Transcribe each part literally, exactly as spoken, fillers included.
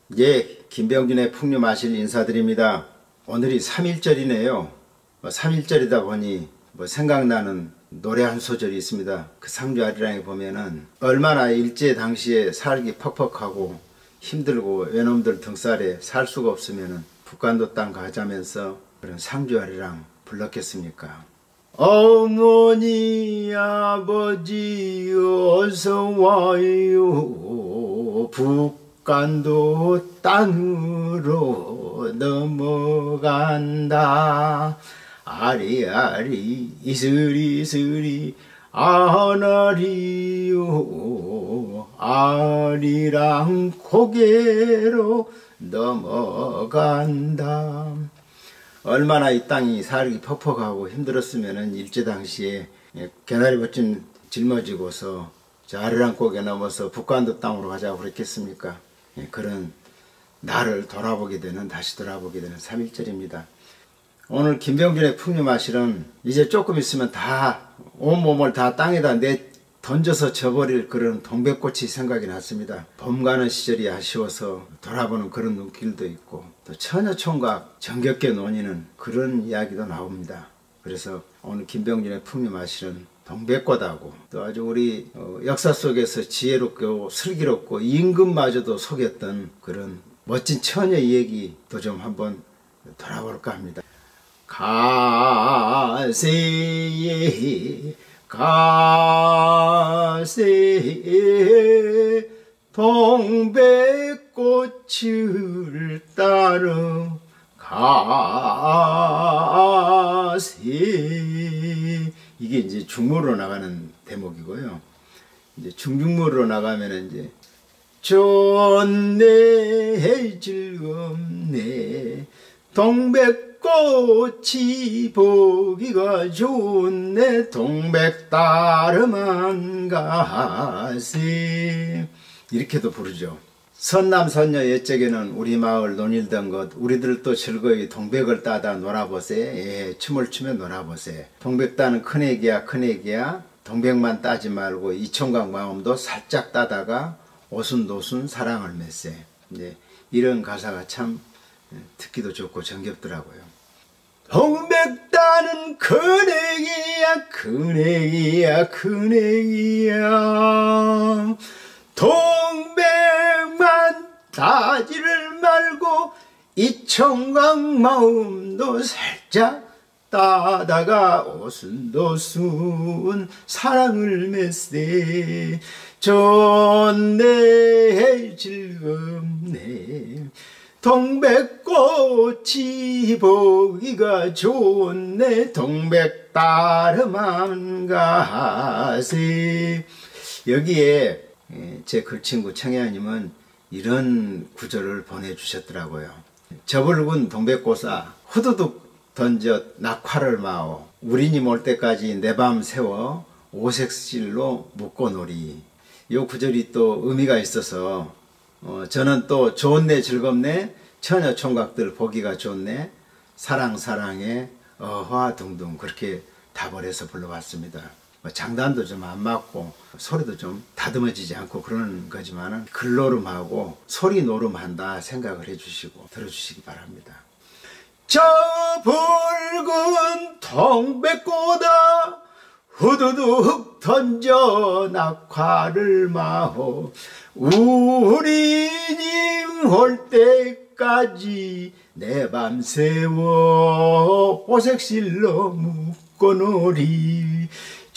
예, 김병준의 풍류마실 인사드립니다. 오늘이 삼일절이네요. 뭐 삼일절이다 보니 뭐 생각나는 노래 한 소절이 있습니다. 그 상주아리랑에 보면은 얼마나 일제 당시에 살기 퍽퍽하고 힘들고 외놈들 등살에 살 수가 없으면은 북한도 땅 가자면서 그런 상주아리랑 불렀겠습니까? 어머니 아버지 어서 와요. 북한도 땅으로 넘어간다. 아리아리 이슬이슬이 아나리요. 아리랑 고개로 넘어간다. 얼마나 이 땅이 살기 퍽퍽하고 힘들었으면은 일제 당시에 개나리밭좀 짊어지고서 저 아리랑 고개 넘어서 북한도 땅으로 가자고 그랬겠습니까? 그런 나를 돌아보게 되는, 다시 돌아보게 되는 삼일절입니다. 오늘 김병준의 풍류마실은 이제 조금 있으면 다 온몸을 다 땅에다 내 던져서 져버릴 그런 동백꽃이 생각이 났습니다. 봄 가는 시절이 아쉬워서 돌아보는 그런 눈길도 있고, 또 처녀총각 정겹게 논의는 그런 이야기도 나옵니다. 그래서 오늘 김병준의 풍류마실은 동백꽃하고, 또 아주 우리 역사 속에서 지혜롭고 슬기롭고 임금마저도 속였던 그런 멋진 처녀 얘기도 좀 한번 돌아볼까 합니다. 가세에 가세 동백꽃을 따라 가세. 이게 이제 중무로 나가는 대목이고요. 이제 중중무로 나가면 이제 좋네 즐겁네 동백꽃이 보기가 좋네 동백따름한 가세. 이렇게도 부르죠. 선남선녀 옛적에는 우리 마을 논일던 것 우리들도 즐거이 동백을 따다 놀아보세. 예, 춤을 추며 놀아보세. 동백 따는 큰애기야 큰애기야 동백만 따지 말고 이 총각 마음도 살짝 따다가 오순도순 사랑을 맺세. 이제 이런 가사가 참 듣기도 좋고 정겹더라고요. 동백 따는 큰애기야 큰애기야 큰애기야 동백만 따지를 말고 이 총각 마음도 살짝 따다가 오순도순 사랑을 맺세. 좋네 즐겁네 동백꽃이 보기가 좋네 동백따름한 가세. 여기에 제 글친구 청야님은 이런 구절을 보내주셨더라고요. 저붉은 동백꽃아 후두둑 던져 낙화를 마오. 우리님 올 때까지 내 밤 세워 오색실로 묶어놓으리. 이 구절이 또 의미가 있어서 어, 저는 또 좋네 즐겁네 처녀 총각들 보기가 좋네 사랑 사랑해 어화둥둥 그렇게 답을 해서 불러봤습니다. 뭐 장단도 좀 안 맞고 소리도 좀 다듬어지지 않고 그러는 거지만은 글노름하고 소리 노름한다 생각을 해주시고 들어주시기 바랍니다. 저 붉은 동백꽃아 후두둑 던져 낙화를 마오. 우리님 올 때까지 내 밤 세워 오색실로 묶어놓으리.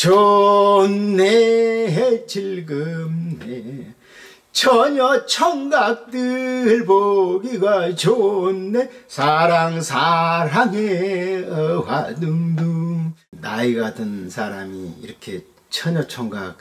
좋네 즐겁네 처녀 총각들 보기가 좋네 사랑 사랑해 어화둥둥. 나이가 든 사람이 이렇게 처녀 총각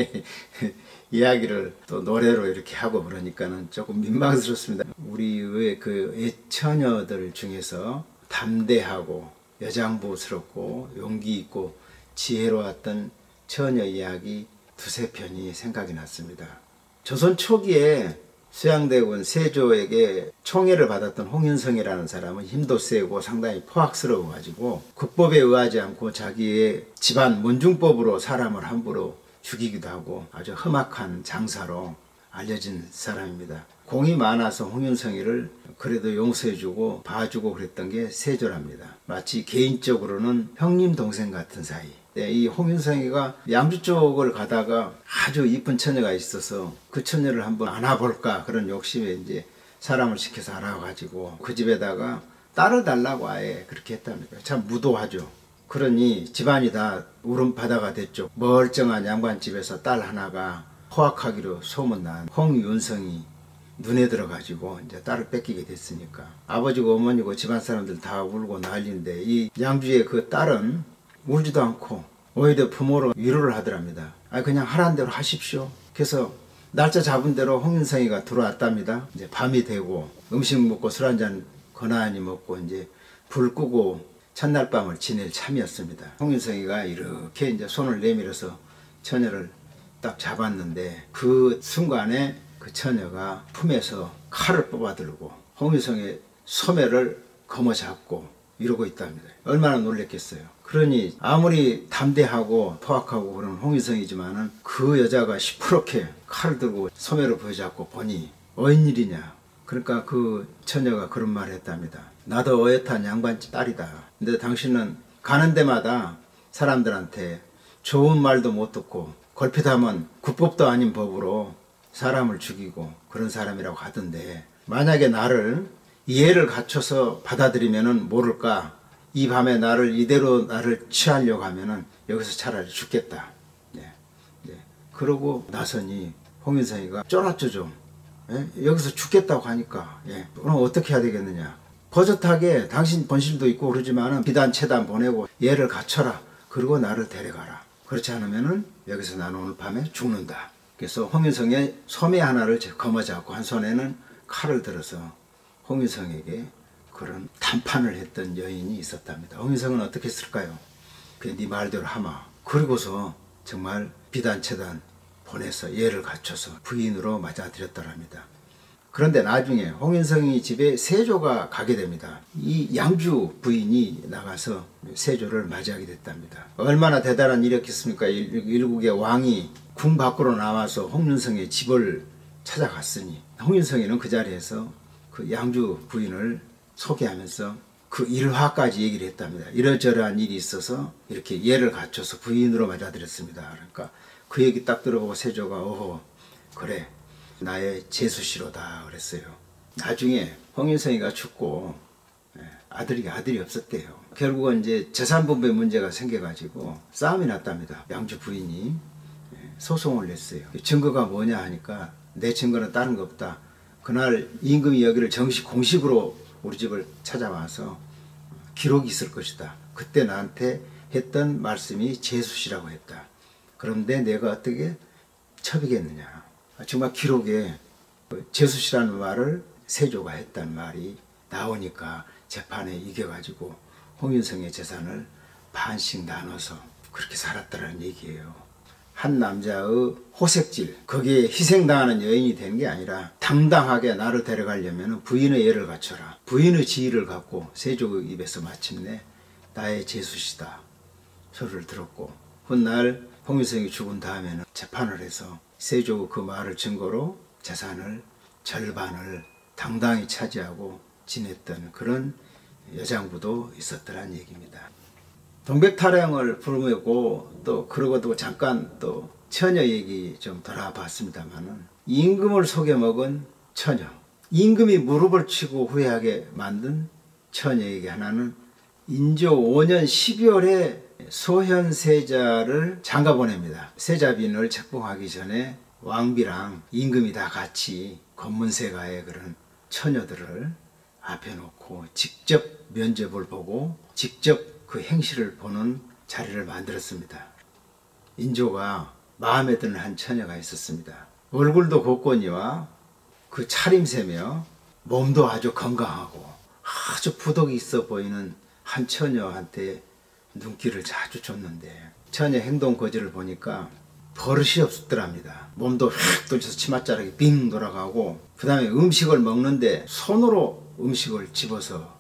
이야기를 또 노래로 이렇게 하고 그러니까는 조금 민망스럽습니다. 우리의 그 애처녀들 중에서 담대하고 여장부스럽고 용기 있고 지혜로웠던 처녀 이야기 두세 편이 생각이 났습니다. 조선 초기에 수양대군 세조에게 총애를 받았던 홍윤성이라는 사람은 힘도 세고 상당히 포악스러워 가지고 국법에 의하지 않고 자기의 집안 문중법으로 사람을 함부로 죽이기도 하고 아주 험악한 장사로 알려진 사람입니다. 공이 많아서 홍윤성이를 그래도 용서해주고 봐주고 그랬던 게 세조랍니다. 마치 개인적으로는 형님 동생 같은 사이. 네, 이 홍윤성이가 양주 쪽을 가다가 아주 이쁜 처녀가 있어서 그 처녀를 한번 안아볼까 그런 욕심에 이제 사람을 시켜서 알아가지고 그 집에다가 딸을 달라고 아예 그렇게 했답니다. 참 무도하죠. 그러니 집안이 다 울음바다가 됐죠. 멀쩡한 양반집에서 딸 하나가 포악하기로 소문난 홍윤성이 눈에 들어가지고 이제 딸을 뺏기게 됐으니까 아버지고 어머니고 집안 사람들 다 울고 난리인데 이 양주의 그 딸은 울지도 않고 오히려 부모로 위로를 하더랍니다. 아 그냥 하라는 대로 하십시오. 그래서 날짜 잡은 대로 홍윤성이가 들어왔답니다. 이제 밤이 되고 음식 먹고 술 한잔 거나하니 먹고 이제 불 끄고 첫날 밤을 지낼 참이었습니다. 홍윤성이가 이렇게 이제 손을 내밀어서 처녀를 딱 잡았는데 그 순간에 그 처녀가 품에서 칼을 뽑아들고 홍윤성의 소매를 거머잡고 이러고 있답니다. 얼마나 놀랬겠어요. 그러니 아무리 담대하고 포악하고 그런 홍윤성이지만은 그 여자가 시퍼렇게 칼을 들고 소매를 부여잡고 보니 웬일이냐. 그러니까 그 처녀가 그런 말을 했답니다. 나도 어엿한 양반집 딸이다. 근데 당신은 가는 데마다 사람들한테 좋은 말도 못 듣고 걸핏하면 굿법도 아닌 법으로 사람을 죽이고 그런 사람이라고 하던데 만약에 나를 이해를 갖춰서 받아들이면은 모를까 이 밤에 나를 이대로 나를 취하려고 하면은 여기서 차라리 죽겠다. 예, 예. 그러고 나서니 홍윤성이가 쫄았죠 좀. 예? 여기서 죽겠다고 하니까 예. 그럼 어떻게 해야 되겠느냐. 버젓하게 당신 본실도 있고 그러지만은 비단 체단 보내고 얘를 갖춰라. 그리고 나를 데려가라. 그렇지 않으면은 여기서 나는 오늘 밤에 죽는다. 그래서 홍윤성의 소매 하나를 거머잡고 한 손에는 칼을 들어서 홍윤성에게 그런談판을 했던 여인이 있었답니다. 홍윤성은 어떻게 했을까요? 그 네 말대로 하마. 그리고서 정말 비단체단 보내서 얘를 갖춰서 부인으로 맞아들였더랍니다. 그런데 나중에 홍윤성이 집에 세조가 가게 됩니다. 이 양주 부인이 나가서 세조를 맞이하게 됐답니다. 얼마나 대단한 일이었겠습니까? 일국의 왕이 궁 밖으로 나와서 홍윤성의 집을 찾아갔으니 홍윤성이는 그 자리에서 그 양주 부인을 소개하면서 그 일화까지 얘기를 했답니다. 이러저러한 일이 있어서 이렇게 얘를 갖춰서 부인으로 맞아들였습니다. 그러니까 그 얘기 딱 들어보고 세조가 어허 그래 나의 제수시로다 그랬어요. 나중에 홍윤성이가 죽고 아들이 아들이 없었대요. 결국은 이제 재산분배 문제가 생겨가지고 싸움이 났답니다. 양주 부인이 소송을 냈어요. 증거가 뭐냐 하니까 내 증거는 다른 거 없다. 그날 임금이 여기를 정식 공식으로 우리 집을 찾아와서 기록이 있을 것이다. 그때 나한테 했던 말씀이 제수시라고 했다. 그런데 내가 어떻게 첩이겠느냐. 정말 기록에 제수시라는 말을 세조가 했단 말이 나오니까 재판에 이겨가지고 홍윤성의 재산을 반씩 나눠서 그렇게 살았다는 얘기예요. 한 남자의 호색질, 거기에 희생당하는 여인이 되는 게 아니라 당당하게 나를 데려가려면 부인의 예를 갖춰라. 부인의 지위를 갖고 세조 입에서 마침내 나의 제수시다 소리를 들었고 훗날 홍윤성이 죽은 다음에는 재판을 해서 세조 그 말을 증거로 재산을 절반을 당당히 차지하고 지냈던 그런 여장부도 있었더란 얘기입니다. 동백타령을 부르고 또 그러고도 잠깐 또 처녀 얘기 좀 돌아봤습니다만은 임금을 속여먹은 처녀, 임금이 무릎을 치고 후회하게 만든 처녀 얘기 하나는 인조 오 년 십이월에 소현세자를 장가 보냅니다. 세자빈을 책봉하기 전에 왕비랑 임금이 다 같이 검문세가의 그런 처녀들을 앞에 놓고 직접 면접을 보고 직접 그 행실을 보는 자리를 만들었습니다. 인조가 마음에 드는 한 처녀가 있었습니다. 얼굴도 곱거니와 그 차림새며 몸도 아주 건강하고 아주 부덕이 있어 보이는 한 처녀한테 눈길을 자주 줬는데 처녀 행동 거지를 보니까 버릇이 없더랍니다. 몸도 휙 돌려서 치맛자락이 빙 돌아가고 그 다음에 음식을 먹는데 손으로 음식을 집어서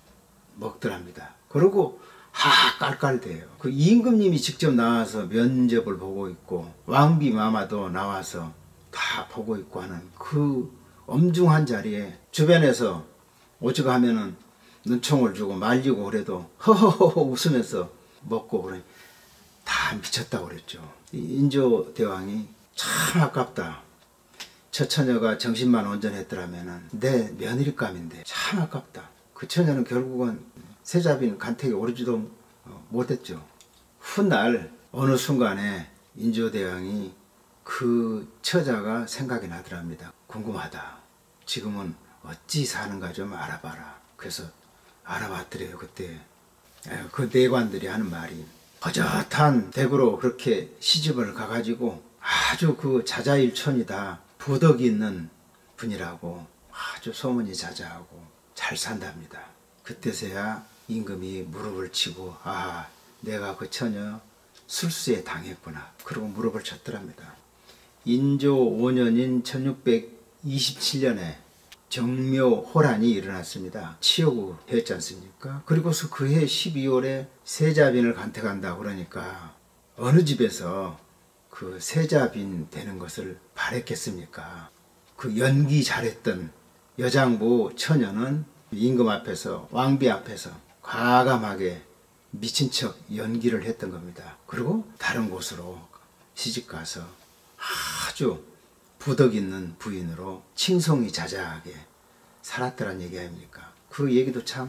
먹더랍니다. 그리고 하 깔깔대요. 그 임금님이 직접 나와서 면접을 보고 있고 왕비 마마도 나와서 다 보고 있고 하는 그 엄중한 자리에 주변에서 오직 하면은 눈총을 주고 말리고 그래도 허허허 웃으면서 먹고 그러니 다 미쳤다고 그랬죠. 인조 대왕이 참 아깝다. 저 처녀가 정신만 온전했더라면 내 며느리감인데 참 아깝다. 그 처녀는 결국은 세자빈 간택에 오르지도 못했죠. 훗날 어느 순간에 인조대왕이 그 처자가 생각이 나더랍니다. 궁금하다. 지금은 어찌 사는가 좀 알아봐라. 그래서 알아봤더래요. 그때 그 내관들이 하는 말이 허젓한 댁으로 그렇게 시집을 가가지고 아주 그 자자일촌이다. 부덕이 있는 분이라고 아주 소문이 자자하고 잘 산답니다. 그때서야 임금이 무릎을 치고 아 내가 그 처녀 술수에 당했구나. 그러고 무릎을 쳤더랍니다. 인조 오 년인 천육백이십칠 년에 정묘호란이 일어났습니다. 치욕우 해였지 않습니까? 그리고서 그해 십이월에 세자빈을 간택한다 그러니까 어느 집에서 그 세자빈 되는 것을 바랬겠습니까? 그 연기 잘했던 여장부 처녀는 임금 앞에서 왕비 앞에서 과감하게 미친 척 연기를 했던 겁니다. 그리고 다른 곳으로 시집가서 아주 부덕 있는 부인으로 칭송이 자자하게 살았더란 얘기 아닙니까? 그 얘기도 참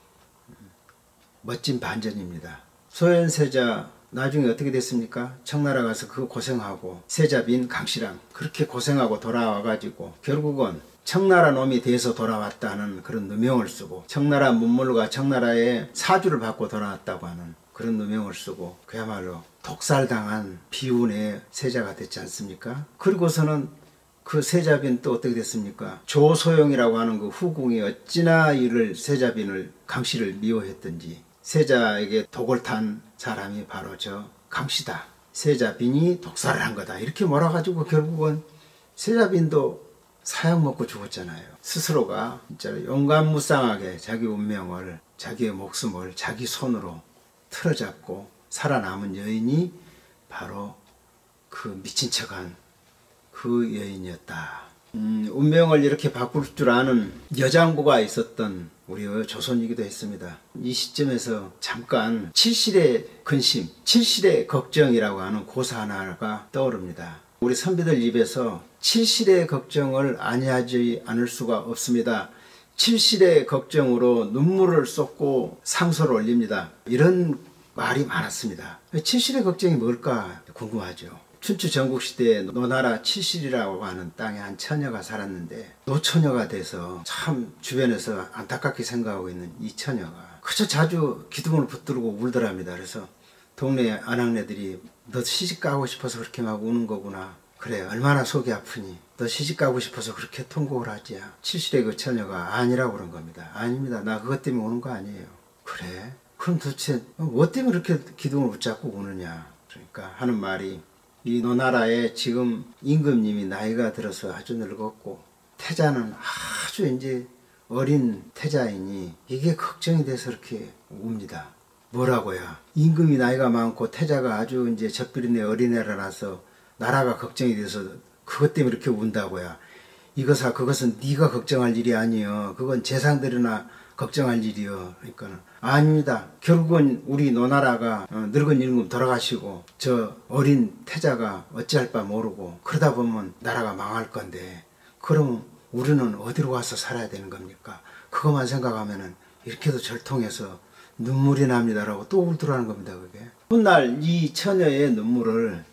멋진 반전입니다. 소현세자 나중에 어떻게 됐습니까? 청나라 가서 그 고생하고 세자빈 강씨랑 그렇게 고생하고 돌아와가지고 결국은 청나라 놈이 돼서 돌아왔다는 그런 누명을 쓰고 청나라 문물과 청나라의 사주를 받고 돌아왔다고 하는 그런 누명을 쓰고 그야말로 독살당한 비운의 세자가 됐지 않습니까? 그리고서는 그 세자빈 또 어떻게 됐습니까? 조소영이라고 하는 그 후궁이 어찌나 이를 세자빈을 강씨를 미워했던지 세자에게 독을 탄 사람이 바로 저 강씨다. 세자빈이 독살을 한 거다. 이렇게 몰아가지고 결국은 세자빈도 사약 먹고 죽었잖아요. 스스로가 진짜 용감무쌍하게 자기 운명을 자기의 목숨을 자기 손으로 틀어잡고 살아남은 여인이 바로 그 미친 척한 그 여인이었다. 음, 운명을 이렇게 바꿀 줄 아는 여장부가 있었던 우리 조선이기도 했습니다. 이 시점에서 잠깐 칠실의 근심, 칠실의 걱정이라고 하는 고사 하나가 떠오릅니다. 우리 선비들 입에서 칠실의 걱정을 아니하지 않을 수가 없습니다. 칠실의 걱정으로 눈물을 쏟고 상소를 올립니다. 이런 말이 많았습니다. 칠실의 걱정이 뭘까 궁금하죠. 춘추 전국시대에 노나라 칠실이라고 하는 땅에 한 처녀가 살았는데 노처녀가 돼서 참 주변에서 안타깝게 생각하고 있는 이 처녀가 그저 자주 기둥을 붙들고 울더랍니다. 그래서 동네 아낙네들이 너 시집 가고 싶어서 그렇게 막 우는 거구나. 그래 얼마나 속이 아프니 너 시집 가고 싶어서 그렇게 통곡을 하지. 칠실의 그 처녀가 아니라고 그런 겁니다. 아닙니다. 나 그것 때문에 우는 거 아니에요. 그래? 그럼 도대체 뭐 때문에 그렇게 기둥을 붙잡고 우느냐. 그러니까 하는 말이 이 노나라에 지금 임금님이 나이가 들어서 아주 늙었고 태자는 아주 이제 어린 태자이니 이게 걱정이 돼서 이렇게 웁니다. 뭐라고요? 임금이 나이가 많고 태자가 아주 이제 젖비린내 어린애라서 나라가 걱정이 돼서 그것 때문에 이렇게 운다고요. 이것아 그것은 네가 걱정할 일이 아니여. 그건 재상들이나 걱정할 일이요. 그러니까는 아닙니다. 결국은 우리 노나라가 늙은 임금 돌아가시고 저 어린 태자가 어찌할 바 모르고 그러다 보면 나라가 망할 건데 그럼 우리는 어디로 가서 살아야 되는 겁니까? 그것만 생각하면은 이렇게도 절통해서 눈물이 납니다라고 또 울더라는 겁니다. 그게 훗날 이 처녀의 눈물을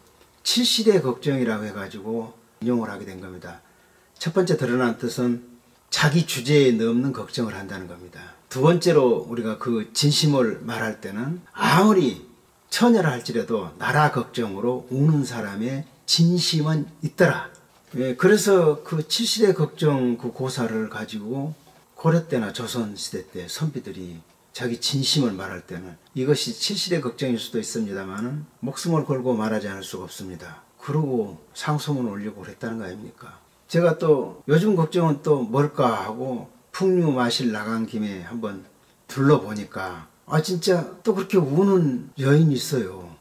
칠실의 걱정이라고 해가지고 인용을 하게 된 겁니다. 첫 번째 드러난 뜻은 자기 주제에 넘는 걱정을 한다는 겁니다. 두 번째로 우리가 그 진심을 말할 때는 아무리 처녀라 할지라도 나라 걱정으로 우는 사람의 진심은 있더라. 예, 그래서 그 칠실의 걱정 그 고사를 가지고 고려 때나 조선 시대 때 선비들이 자기 진심을 말할 때는 이것이 칠실의 걱정일 수도 있습니다만은 목숨을 걸고 말하지 않을 수가 없습니다. 그러고 상소문을 올리고 그랬다는 거 아닙니까? 제가 또 요즘 걱정은 또 뭘까 하고 풍류 마실 나간 김에 한번 둘러보니까 아 진짜 또 그렇게 우는 여인이 있어요.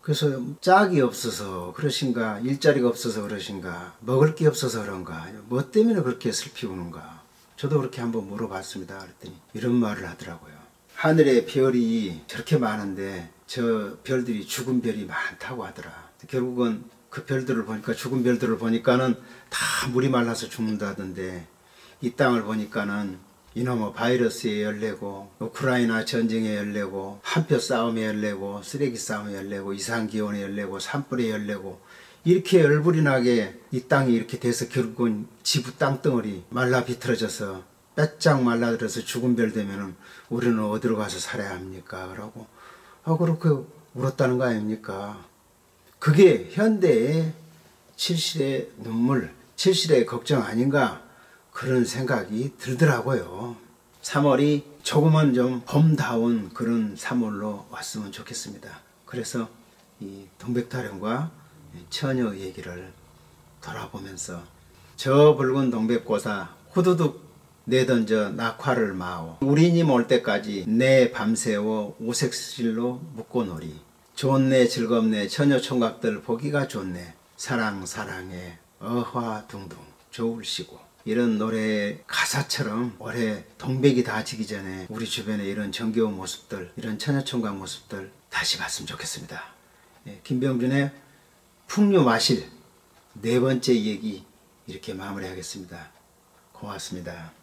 그래서 짝이 없어서 그러신가, 일자리가 없어서 그러신가, 먹을 게 없어서 그런가, 뭐 때문에 그렇게 슬피 우는가. 저도 그렇게 한번 물어봤습니다. 그랬더니 이런 말을 하더라고요. 하늘에 별이 저렇게 많은데 저 별들이 죽은 별이 많다고 하더라. 결국은 그 별들을 보니까, 죽은 별들을 보니까는 다 물이 말라서 죽는다던데, 이 땅을 보니까는 이놈의 바이러스에 열내고, 우크라이나 전쟁에 열내고, 한표 싸움에 열내고, 쓰레기 싸움에 열내고, 이상기온에 열내고, 산불에 열내고, 이렇게 열불이 나게 이 땅이 이렇게 돼서 결국은 지구 땅덩어리 말라 비틀어져서 빼짝 말라들어서 죽은 별 되면은 우리는 어디로 가서 살아야 합니까? 그러고 아 그렇게 울었다는 거 아닙니까? 그게 현대의 칠실의 눈물, 칠실의 걱정 아닌가, 그런 생각이 들더라고요. 삼월이 조금은 좀 봄다운 그런 삼월로 왔으면 좋겠습니다. 그래서 이 동백타령과 처녀 얘기를 돌아보면서, 저 붉은 동백고사 후두둑 내던져 낙화를 마오, 우리님 올 때까지 내 밤새워 오색실로 묶고놀이, 좋네 즐겁네 처녀 총각들 보기가 좋네, 사랑 사랑해 어화둥둥 좋을시고. 이런 노래 가사처럼 올해 동백이 다 지기 전에 우리 주변에 이런 정겨운 모습들, 이런 처녀총각 모습들 다시 봤으면 좋겠습니다. 예, 김병준의 풍류 마실 네 번째 얘기 이렇게 마무리하겠습니다. 고맙습니다.